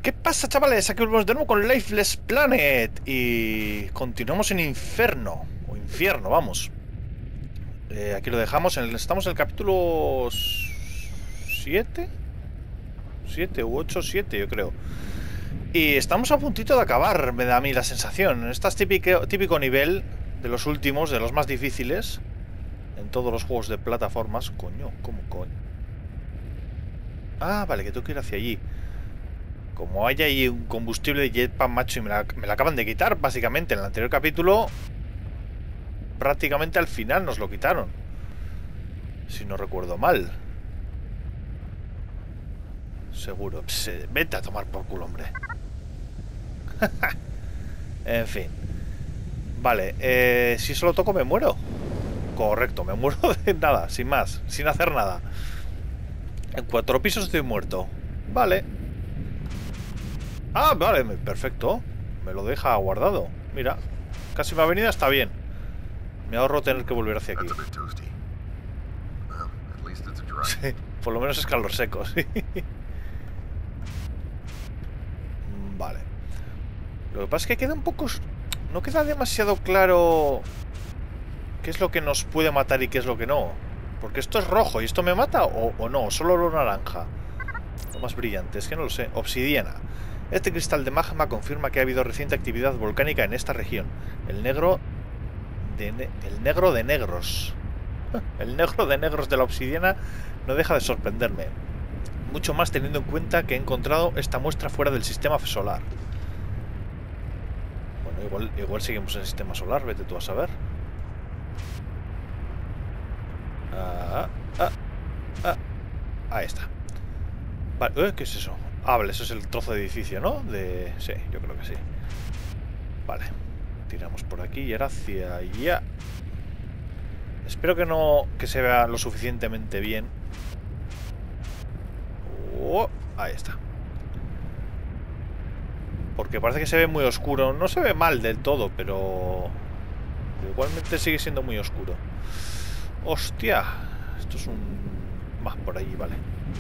¿Qué pasa, chavales? Aquí volvemos de nuevo con Lifeless Planet y continuamos en Inferno o Infierno, vamos. Aquí lo dejamos, estamos en el capítulo 7, 7 u 8, 7 yo creo. Y estamos a puntito de acabar, me da a mí la sensación. Este es típico nivel de los últimos, de los más difíciles en todos los juegos de plataformas. Coño, ¿cómo coño? Ah, vale, que tengo que ir hacia allí. Como hay ahí un combustible de jetpack, macho, y me la acaban de quitar, básicamente. En el anterior capítulo, prácticamente al final nos lo quitaron. Si no recuerdo mal. Seguro. Vete a tomar por culo, hombre. En fin. Vale, si eso lo toco me muero. Correcto, me muero de nada, sin más, sin hacer nada. En 4 pisos estoy muerto. Vale. Ah, vale, perfecto. Me lo deja guardado. Mira, casi me ha venido, está bien. Me ahorro tener que volver hacia aquí. Sí, por lo menos es calor seco, sí. Vale. Lo que pasa es que queda un poco... No queda demasiado claro qué es lo que nos puede matar y qué es lo que no. Porque esto es rojo y esto me mata o no, solo lo naranja. Lo más brillante, es que no lo sé. Obsidiana. Este cristal de magma confirma que ha habido reciente actividad volcánica en esta región. El negro de negros. El negro de negros de la obsidiana no deja de sorprenderme. Mucho más teniendo en cuenta que he encontrado esta muestra fuera del sistema solar. Bueno, igual seguimos en el sistema solar, vete tú a saber. Ahí está. Vale, ¿qué es eso? Ah, vale, eso es el trozo de edificio, ¿no? Sí, yo creo que sí. Vale. Tiramos por aquí y ahora hacia allá. Espero que se vea lo suficientemente bien. Ahí está. Porque parece que se ve muy oscuro. No se ve mal del todo, pero igualmente sigue siendo muy oscuro. Hostia. Esto es un... Más por allí, vale.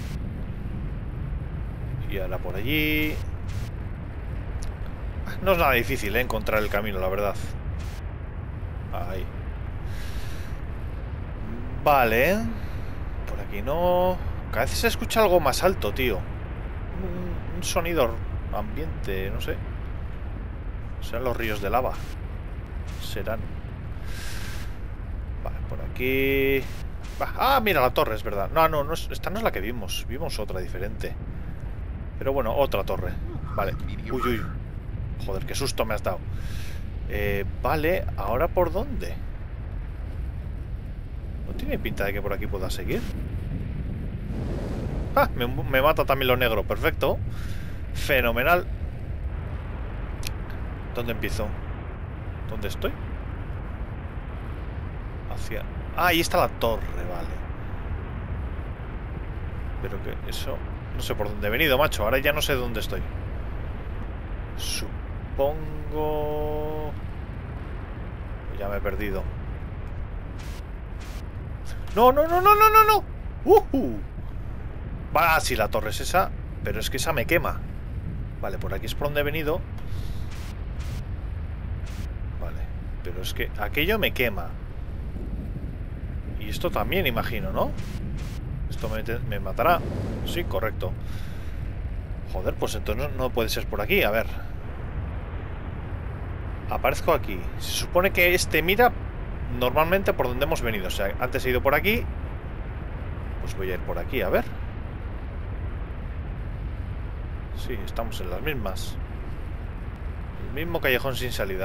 Y ahora por allí. No es nada difícil, encontrar el camino, la verdad. Ahí. Vale. Por aquí no. Cada vez se escucha algo más alto, tío. Un sonido ambiente, no sé. Serán los ríos de lava. Serán. Vale, por aquí. Ah, mira la torre, es verdad. No, esta no es la que vimos. Vimos otra diferente. Pero bueno, otra torre. Vale. Uy. Joder, qué susto me has dado. Vale, ¿ahora por dónde? ¿No tiene pinta de que por aquí pueda seguir? Ah, me mata también lo negro. Perfecto. Fenomenal. ¿Dónde empiezo? ¿Dónde estoy? Hacia... Ah, ahí está la torre, vale. Pero que eso... No sé por dónde he venido, macho. Ahora ya no sé dónde estoy. Supongo... Ya me he perdido. ¡No! Va, sí, la torre es esa. Pero es que esa me quema. Vale, por aquí es por donde he venido. Vale, pero es que aquello me quema. Y esto también, imagino, ¿no? Esto me matará. Sí, correcto. Joder, pues entonces no puede ser por aquí. A ver. Aparezco aquí. Se supone que este mira normalmente por donde hemos venido. O sea, antes he ido por aquí. Pues voy a ir por aquí, a ver. Sí, estamos en las mismas. El mismo callejón sin salida.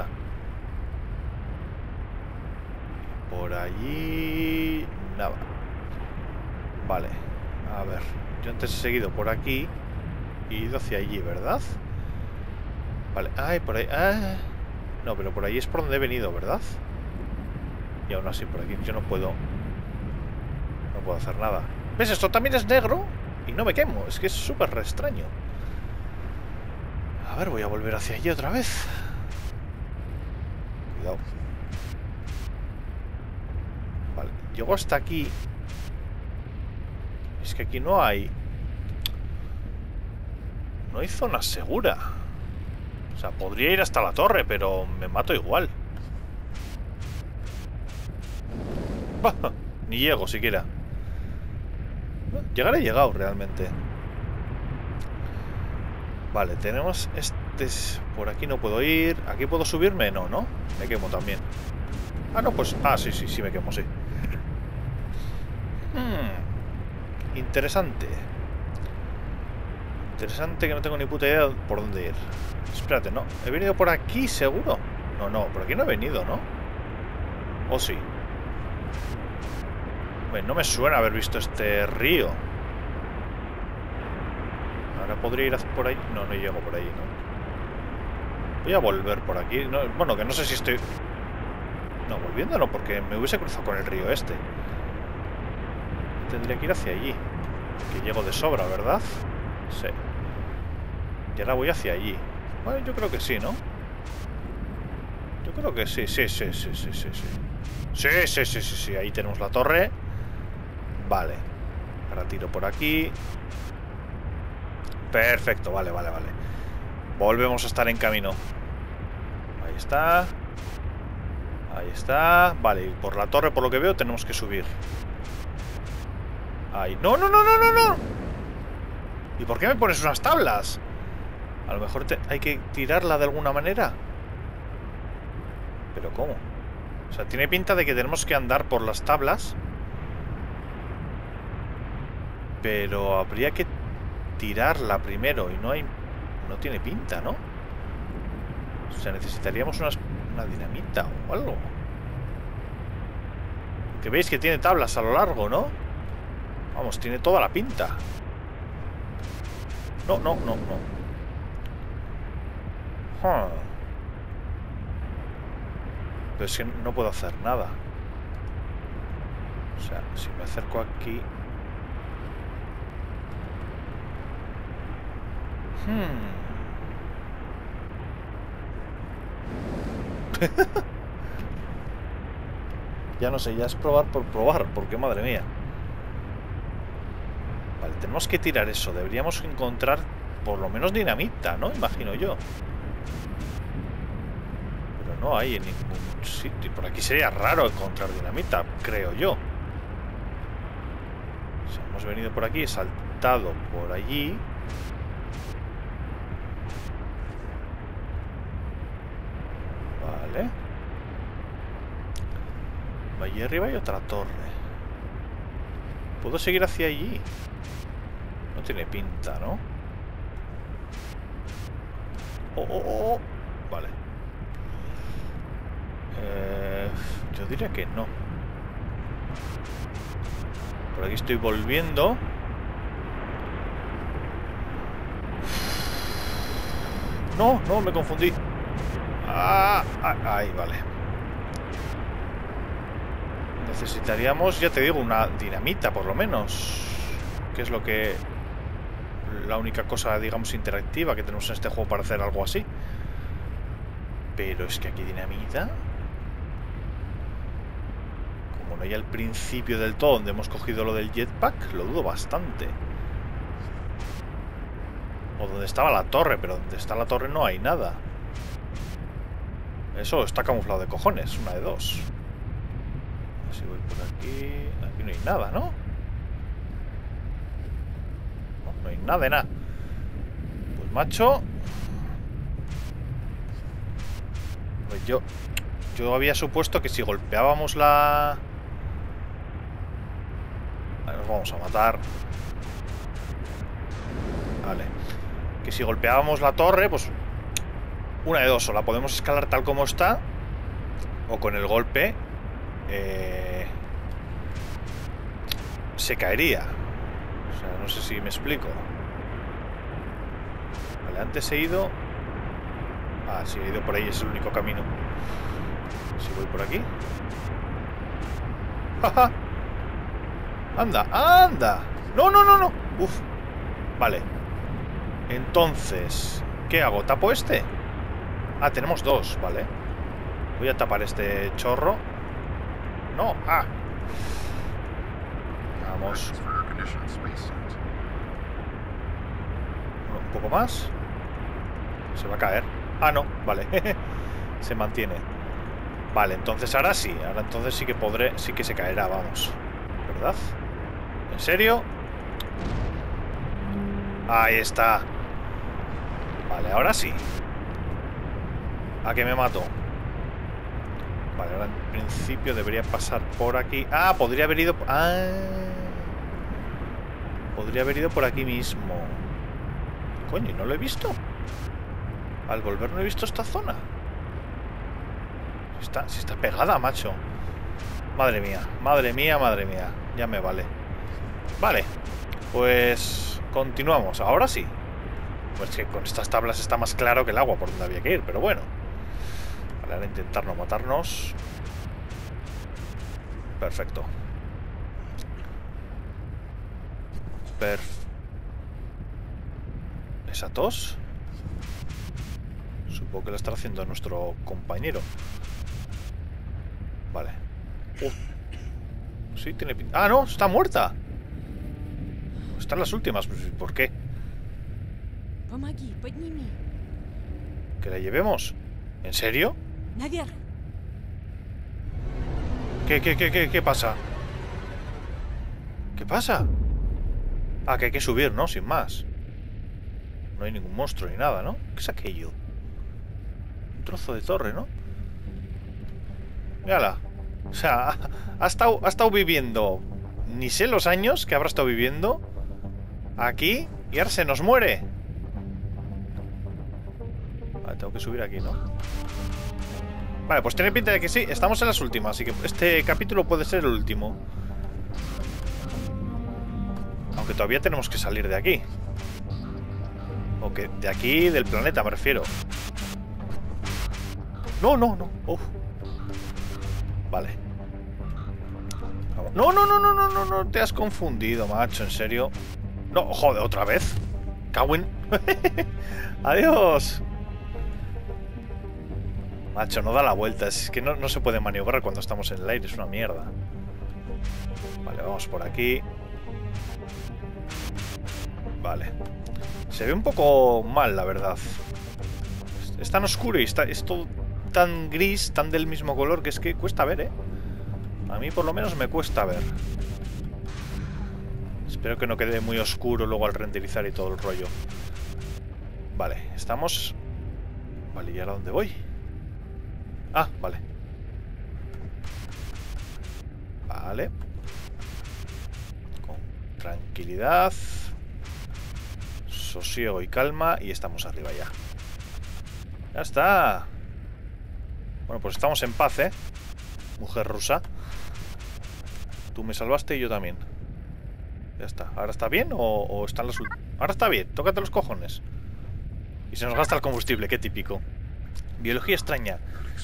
Por allí... Nada. Vale. A ver. Yo antes he seguido por aquí. Y he ido hacia allí, ¿verdad? Vale. Ay, por ahí... No, pero por ahí es por donde he venido, ¿verdad? Y aún así por aquí yo no puedo... No puedo hacer nada. ¿Ves? Esto también es negro. Y no me quemo. Es que es súper extraño. A ver, voy a volver hacia allí otra vez. Cuidado. Vale, llego hasta aquí. Es que aquí no hay No hay zona segura. O sea, podría ir hasta la torre, pero me mato igual. Bah, ni llego siquiera. Llegar he llegado realmente. Vale, tenemos este... Por aquí no puedo ir. ¿Aquí puedo subirme? No, ¿no? Me quemo también. Ah, no, pues... Ah, sí, sí, sí me quemo, sí. Interesante. Interesante que no tengo ni puta idea por dónde ir. Espérate, ¿no? ¿He venido por aquí seguro? No, no, por aquí no he venido, ¿no? ¿O sí? Bueno, no me suena haber visto este río. Ahora podría ir por ahí. No, no llego por ahí, ¿no? Voy a volver por aquí. No, bueno, que no sé si estoy... No, volviendo no, porque me hubiese cruzado con el río este. Tendría que ir hacia allí. Que llego de sobra, ¿verdad? Sí. Y ahora voy hacia allí. Bueno, yo creo que sí, ¿no? Yo creo que sí, sí, sí, sí, sí, sí, sí. Sí, sí, sí, sí, sí. Ahí tenemos la torre. Vale. Ahora tiro por aquí. Perfecto, vale, vale, vale. Volvemos a estar en camino. Ahí está. Ahí está. Vale, y por la torre, por lo que veo, tenemos que subir. Ahí. ¡No, no, no, no, no, no! ¿Y por qué me pones unas tablas? A lo mejor hay que tirarla de alguna manera. ¿Pero cómo? O sea, tiene pinta de que tenemos que andar por las tablas. Pero habría que tirarla primero. Y no hay... No tiene pinta, ¿no? O sea, necesitaríamos una dinamita o algo. Que veis que tiene tablas a lo largo, ¿no? Vamos, tiene toda la pinta. No, no, no, no. Pero es que no puedo hacer nada. O sea, si me acerco aquí... Ya no sé, ya es probar por probar, porque madre mía. Vale, tenemos que tirar eso. Deberíamos encontrar por lo menos dinamita, ¿no? Imagino yo. Pero no hay en ningún sitio. Por aquí sería raro encontrar dinamita, creo yo. O sea, hemos venido por aquí, he saltado por allí. Vale. Allí arriba hay otra torre. ¿Puedo seguir hacia allí? No tiene pinta, ¿no? Oh, oh, oh. Vale. Yo diría que no. Por aquí estoy volviendo. No, no, me confundí. Ahí, vale. Necesitaríamos, ya te digo, una dinamita por lo menos. Que es lo que... La única cosa, digamos, interactiva que tenemos en este juego para hacer algo así. Pero es que aquí dinamita... Como no hay al principio del todo donde hemos cogido lo del jetpack, lo dudo bastante. O donde estaba la torre, pero donde está la torre no hay nada. Eso está camuflado de cojones, una de dos. A ver si voy por aquí... Aquí no hay nada, ¿no? No hay nada de nada. Pues macho... Pues yo había supuesto que si golpeábamos la... Nos vamos a matar. Vale. Que si golpeábamos la torre, pues... Una de dos, o la podemos escalar tal como está, o con el golpe se caería. O sea, no sé si me explico. Vale, antes he ido... Ah, sí, he ido por ahí, es el único camino. Si voy por aquí... ¡Ja! ¡Anda! ¡Anda! ¡No, no, no, no! ¡Uf! Vale. Entonces, ¿qué hago? ¿Tapo este? Ah, tenemos dos, vale. Voy a tapar este chorro. No, Vamos. Un poco más. Se va a caer. Ah, no, vale. Se mantiene. Vale, entonces ahora sí. Ahora entonces sí que podré... Sí que se caerá, vamos. ¿Verdad? ¿En serio? Ahí está. Vale, ahora sí. ¿A qué me mato? Vale, ahora en principio debería pasar por aquí. Ah, podría haber ido... Ah... Podría haber ido por aquí mismo. Coño, ¿y no lo he visto? Al volver no he visto esta zona. Si está pegada, macho. Madre mía, madre mía, madre mía. Ya me vale. Vale, pues continuamos. Ahora sí. Pues que con estas tablas está más claro que el agua por donde había que ir, pero bueno. Vale, ahora intentar no matarnos. Perfecto. ¿Esa tos? Supongo que la estará haciendo nuestro compañero. Vale. Sí, tiene pinta... ¡Ah, no! ¡Está muerta! Están las últimas. ¿Por qué? ¿Que la llevemos? ¿En serio? ¿Qué pasa? ¿Qué pasa? Ah, que hay que subir, ¿no? Sin más. No hay ningún monstruo ni nada, ¿no? ¿Qué es aquello? Un trozo de torre, ¿no? Mírala. O sea, ha estado viviendo... Ni sé los años que habrá estado viviendo aquí y ahora se nos muere. Vale, tengo que subir aquí, ¿no? Vale, pues tiene pinta de que sí. Estamos en las últimas, así que este capítulo puede ser el último. Aunque todavía tenemos que salir de aquí. O que de aquí, del planeta, me refiero. No. Uf. Vale. No, te has confundido, macho, en serio. No, joder, otra vez. Cagüín. Adiós. Macho, no da la vuelta. Es que no se puede maniobrar cuando estamos en el aire. Es una mierda. Vale, vamos por aquí. Vale. Se ve un poco mal, la verdad. Es tan oscuro y es todo tan gris, tan del mismo color, que es que cuesta ver, ¿eh? A mí por lo menos me cuesta ver. Espero que no quede muy oscuro luego al renderizar y todo el rollo. Vale, estamos... Vale, ¿y ahora dónde voy? Ah, vale. Vale. Con tranquilidad, sosiego y calma. Y estamos arriba ya. ¡Ya está! Bueno, pues estamos en paz, ¿eh? Mujer rusa. Tú me salvaste y yo también. Ya está. ¿Ahora está bien o están las últimas? Ahora está bien. Tócate los cojones. Y se nos gasta el combustible. Qué típico. Biología extraña.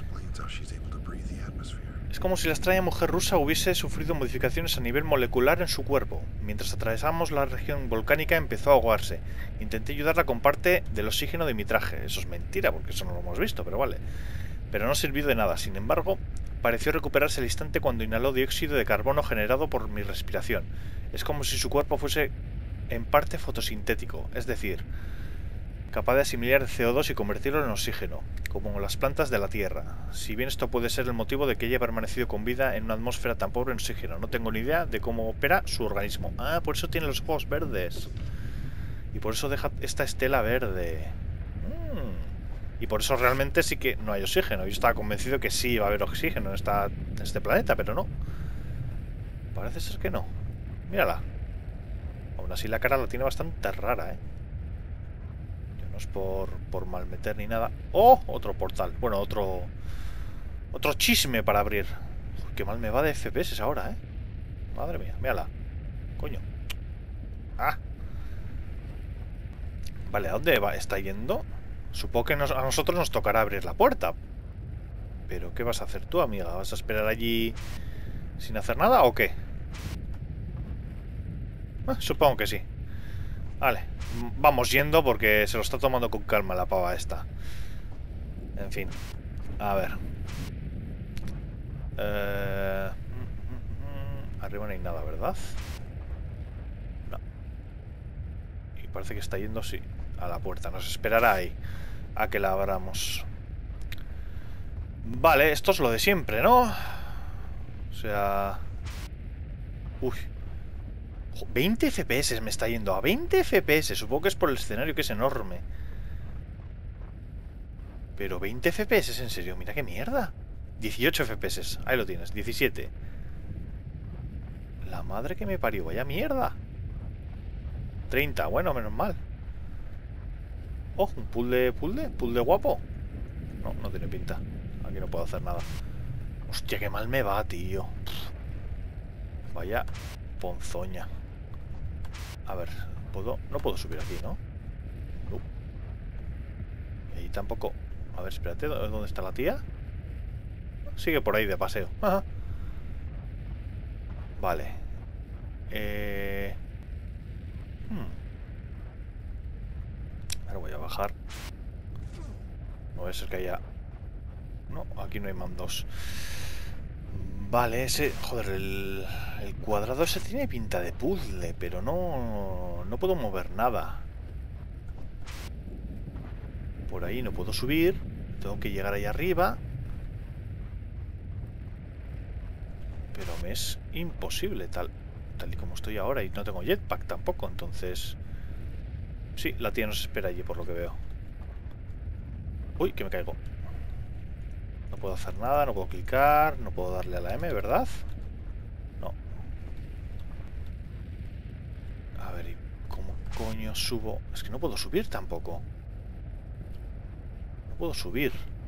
Es como si la extraña mujer rusa hubiese sufrido modificaciones a nivel molecular en su cuerpo. Mientras atravesamos la región volcánica empezó a ahogarse. Intenté ayudarla con parte del oxígeno de mi traje. Eso es mentira, porque eso no lo hemos visto, pero vale. Pero no sirvió de nada. Sin embargo, pareció recuperarse al instante cuando inhaló dióxido de carbono generado por mi respiración. Es como si su cuerpo fuese en parte fotosintético, es decir, capaz de asimilar CO2 y convertirlo en oxígeno, como las plantas de la Tierra. Si bien esto puede ser el motivo de que haya permanecido con vida en una atmósfera tan pobre en oxígeno, no tengo ni idea de cómo opera su organismo. Ah, por eso tiene los ojos verdes. Y por eso deja esta estela verde. Y por eso realmente sí que no hay oxígeno. Yo estaba convencido que sí iba a haber oxígeno en este planeta, pero no. Parece ser que no. Mírala. Aún así la cara la tiene bastante rara, ¿eh? No es por malmeter ni nada. ¡Oh! Otro portal. Bueno, otro chisme para abrir. Uy, qué mal me va de FPS ahora, ¿eh? Madre mía, mírala. Coño. ¡Ah! Vale, ¿a dónde está yendo? Supongo que a nosotros nos tocará abrir la puerta. ¿Pero qué vas a hacer tú, amiga? ¿Vas a esperar allí sin hacer nada o qué? Supongo que sí. Vale, vamos yendo porque se lo está tomando con calma la pava esta. En fin, a ver. Arriba no hay nada, ¿verdad? No. Y parece que está yendo, sí, a la puerta. Nos esperará ahí a que la abramos. Vale, esto es lo de siempre, ¿no? O sea... Uy. 20 FPS me está yendo a 20 FPS. Supongo que es por el escenario, que es enorme. Pero 20 FPS, en serio, mira qué mierda. 18 FPS, ahí lo tienes, 17. La madre que me parió, vaya mierda. 30, bueno, menos mal. Oh, un puzzle guapo. No, no tiene pinta. Aquí no puedo hacer nada. Hostia, qué mal me va, tío. Vaya ponzoña. A ver, ¿puedo? No puedo subir aquí, ¿no? No. Y ahí tampoco. A ver, espérate, ¿dónde está la tía? Sigue por ahí de paseo. Ajá. Vale. Ahora voy a bajar. No va a ser que haya... No, aquí no hay mandos. Vale, ese... Joder, el cuadrado ese tiene pinta de puzzle, pero no puedo mover nada. Por ahí no puedo subir. Tengo que llegar ahí arriba. Pero me es imposible tal y como estoy ahora. Y no tengo jetpack tampoco, entonces... Sí, la tía nos espera allí por lo que veo. Uy, que me caigo. No puedo hacer nada, no puedo clicar, no puedo darle a la M, ¿verdad? No. A ver, ¿y cómo coño subo? Es que no puedo subir tampoco. No puedo subir.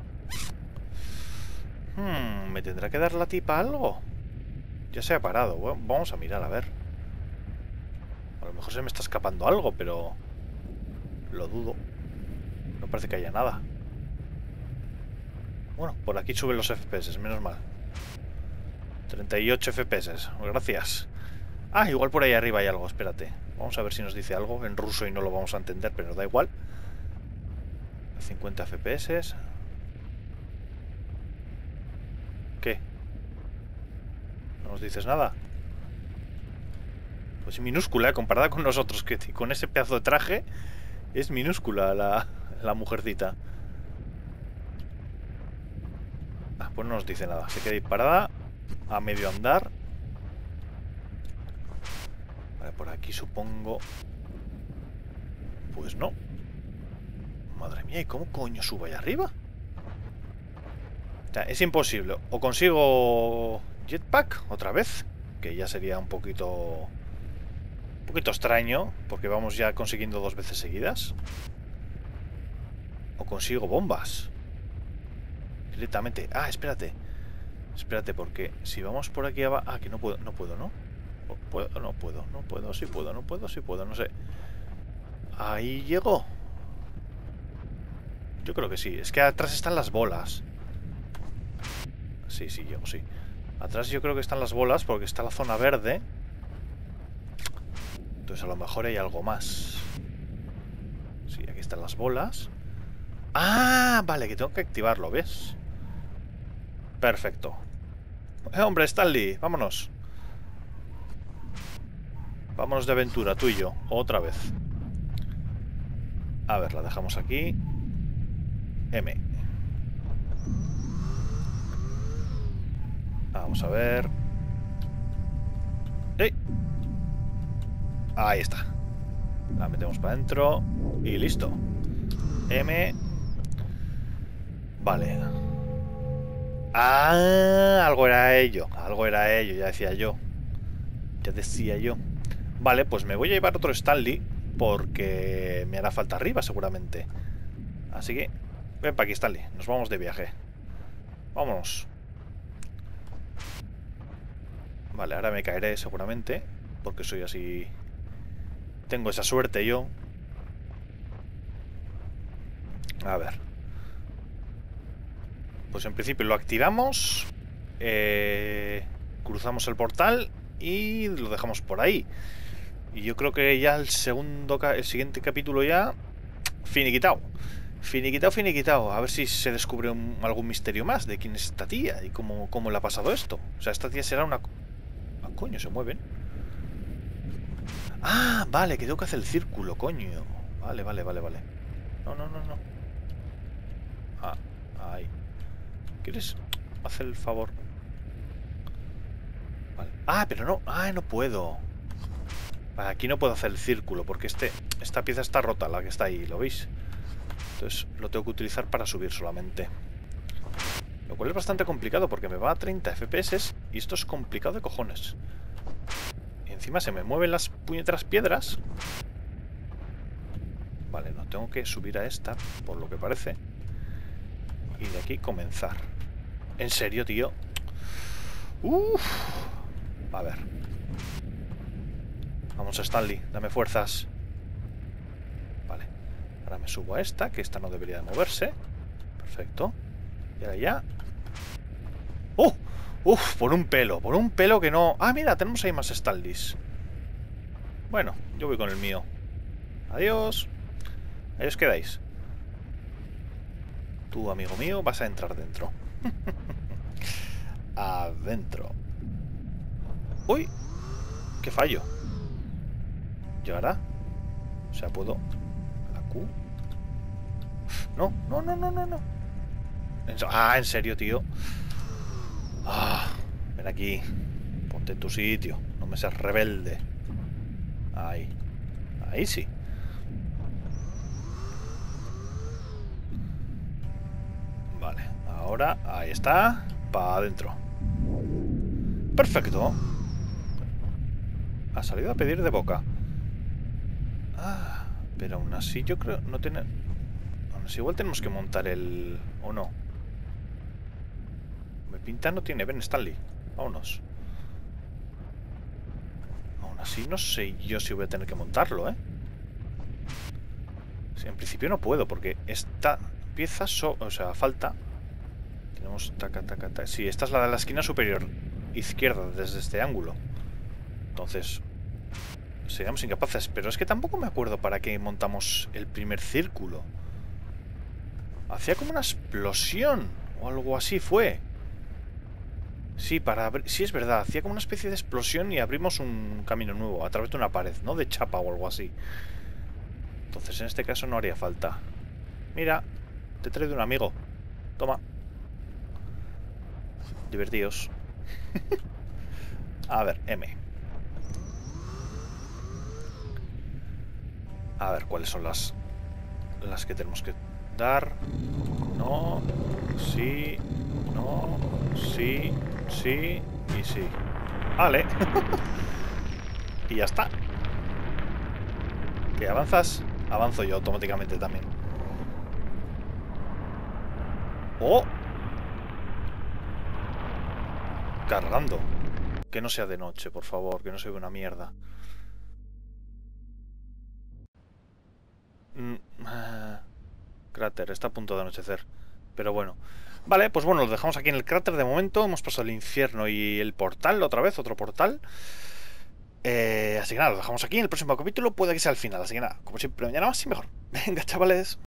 ¿Me tendrá que dar la tipa algo? Ya se ha parado. Bueno, vamos a mirar, a ver. A lo mejor se me está escapando algo, pero... Lo dudo. No parece que haya nada. Bueno, por aquí suben los FPS, menos mal. 38 FPS, gracias. Ah, igual por ahí arriba hay algo, espérate. Vamos a ver si nos dice algo en ruso y no lo vamos a entender, pero da igual. 50 FPS. ¿Qué? ¿No nos dices nada? Pues es minúscula, comparada con nosotros, que con ese pedazo de traje es minúscula la mujercita. Ah, pues no nos dice nada. Se queda disparada a medio andar. Vale, por aquí supongo. Pues no. Madre mía, ¿y cómo coño subo ahí arriba? O sea, es imposible. O consigo jetpack otra vez, que ya sería un poquito extraño, porque vamos ya consiguiendo 2 veces seguidas. O consigo bombas directamente. Ah, espérate. Espérate, porque si vamos por aquí abajo... Ah, que no puedo, ¿no? No puedo, sí puedo, no sé. Ahí llego. Yo creo que sí. Es que atrás están las bolas. Sí, llego, sí. Atrás yo creo que están las bolas porque está la zona verde. Entonces a lo mejor hay algo más. Sí, aquí están las bolas. Ah, vale, que tengo que activarlo, ¿ves? Perfecto. Hombre, Stanley, vámonos. Vámonos de aventura, tú y yo. Otra vez. A ver, la dejamos aquí. M. Vamos a ver. ¡Ey! Ahí está. La metemos para adentro. Y listo. M. Vale. Ah, algo era ello. Algo era ello, ya decía yo. Ya decía yo. Vale, pues me voy a llevar otro Stanley, porque me hará falta arriba seguramente. Así que ven para aquí, Stanley. Nos vamos de viaje. Vámonos. Vale, ahora me caeré seguramente, porque soy así. Tengo esa suerte yo. A ver. Pues en principio lo activamos. Cruzamos el portal y lo dejamos por ahí. Y yo creo que ya el siguiente capítulo ya... Finiquitado. Finiquitado. A ver si se descubre algún misterio más de quién es esta tía y cómo le ha pasado esto. O sea, esta tía será una... Ah, coño, se mueven. Ah, vale, que tengo que hacer el círculo, coño. Vale, vale, vale, vale. No, no, no, no. Ah, ahí. ¿Quieres hacer el favor? Vale. Ah, pero no. Ah, no puedo. Vale, aquí no puedo hacer el círculo porque esta pieza está rota, la que está ahí, ¿lo veis? Entonces lo tengo que utilizar para subir solamente. Lo cual es bastante complicado porque me va a 30 FPS y esto es complicado de cojones. Y encima se me mueven las puñeteras piedras. Vale, no tengo que subir a esta, por lo que parece. Y de aquí comenzar. ¿En serio, tío? Uff. A ver. Vamos, Stanley, dame fuerzas. Vale. Ahora me subo a esta, que esta no debería de moverse. Perfecto. Y ahora ya. ¡Oh! ¡Uf! Por un pelo que no... Ah, mira, tenemos ahí más Stanleys. Bueno, yo voy con el mío. Adiós. Ahí os quedáis. Tú, amigo mío, vas a entrar dentro. Adentro. ¡Uy! ¡Qué fallo! ¿Llegará? O sea, ¿puedo...? ¿La Q? No, no, no, no, no, no. Ah, ¿en serio, tío? Ah, ven aquí. Ponte en tu sitio. No me seas rebelde. Ahí. Ahí sí. Vale, ahora ahí está. Para adentro. Perfecto. Ha salido a pedir de boca. Ah, pero aún así yo creo... No tiene... Aún así igual tenemos que montar el... ¿O no? Me pinta no tiene. Ven, Stanley. Vámonos. Aún así no sé yo si voy a tener que montarlo, ¿eh? Sí, en principio no puedo porque esta pieza... O sea, falta... Tenemos... Taca, taca, taca. Sí, esta es la de la esquina superior izquierda desde este ángulo. Entonces... Seríamos incapaces, pero es que tampoco me acuerdo para qué montamos el primer círculo. Hacía como una explosión o algo así fue. Sí, sí, es verdad, hacía como una especie de explosión y abrimos un camino nuevo a través de una pared, ¿no? De chapa o algo así. Entonces en este caso no haría falta. Mira, te traigo un amigo. Toma. Divertidos. A ver, M. A ver, ¿cuáles son las que tenemos que dar? No, sí, no, sí, sí y sí. Vale. Y ya está. ¿Qué avanzas? Avanzo yo automáticamente también. ¡Oh! Cargando. Que no sea de noche, por favor, que no se vea una mierda. Cráter, está a punto de anochecer. Pero bueno. Vale, pues bueno, lo dejamos aquí en el cráter de momento. Hemos pasado el infierno y el portal otra vez, otro portal. Así que nada, lo dejamos aquí. En el próximo capítulo puede que sea el final. Así que nada, como siempre, mañana más y mejor. Venga, chavales.